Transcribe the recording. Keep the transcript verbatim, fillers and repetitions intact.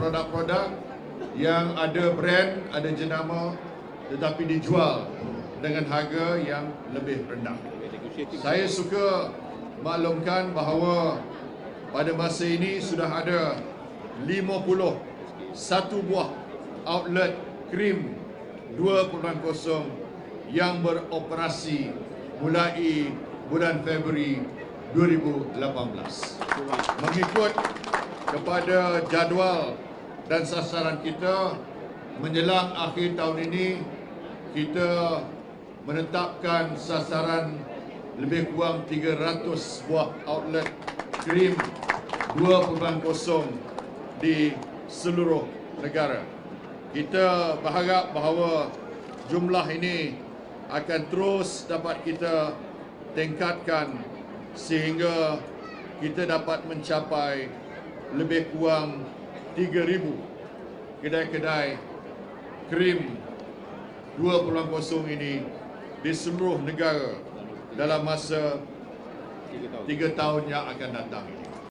produk-produk yang ada brand, ada jenama tetapi dijual dengan harga yang lebih rendah. Saya suka maklumkan bahawa pada masa ini sudah ada lima puluh satu buah outlet krim dua titik kosong yang beroperasi mulai bulan Februari dua ribu lapan belas. Mengikut kepada jadual dan sasaran kita menjelang akhir tahun ini, kita menetapkan sasaran lebih kurang tiga ratus buah outlet krim dua titik kosong di seluruh negara. Kita berharap bahawa jumlah ini akan terus dapat kita tingkatkan sehingga kita dapat mencapai lebih kurang tiga ribu kedai-kedai krim dua titik kosong ini di seluruh negara dalam masa tiga tahun yang akan datang.